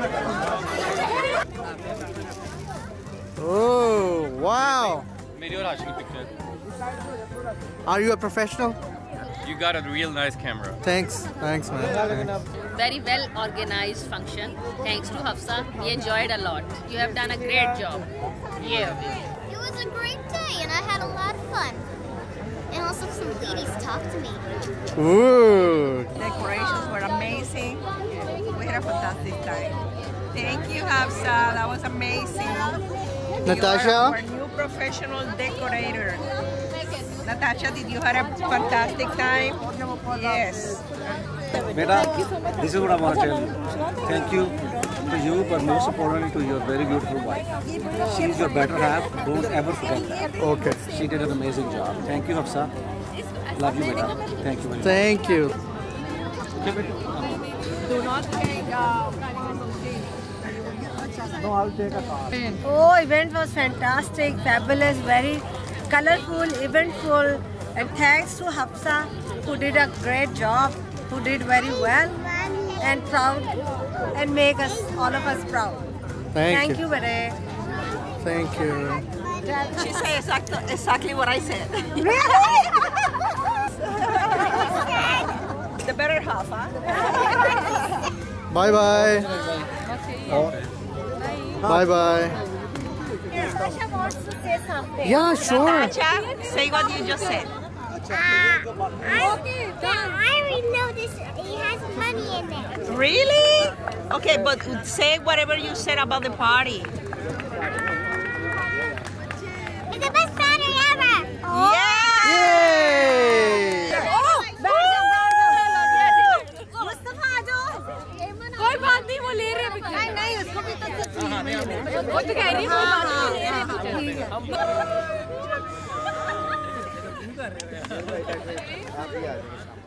Oh, wow. Video Rashmi picture. Are you a professional? You got a real nice camera. Thanks, man. Very well organized function. Thanks to Hafsa, we enjoyed a lot. You have done a great job. Yeah. It was a great day and I had a lot of fun. And also some ladies talked to me. Ooh. Decorations were amazing. We had a fantastic time. Thank you, Hafsa. That was amazing. Natasha? You are our new professional decorator. Natasha, did you have a fantastic time? Yes. Beta, this is what I want to tell you. Thank you to you, but most importantly to your very beautiful wife. She is your better half. Don't ever forget that. Okay. She did an amazing job. Thank you, Hafsa. Love you, Beta. Thank you very much. Thank you. Do not take No, I'll take a car. Oh, event was fantastic, fabulous, very colorful, eventful, and thanks to Hafsa who did a great job, who did very well and proud and make us all of us proud. Thank you. Bere. Thank you. She said exactly what I said. Really? The better half, huh? Bye bye. Bye bye. Natasha wants to say something. Yeah, sure. Natasha, say what you just said. I already know this. It has money in it. Really? Okay, but say whatever you said about the party. It's the best party ever. Yeah! Yay! कोई बात नहीं वो ले रहे नहीं उसको भी तो वो तो कह रही वो बात नहीं ले रहे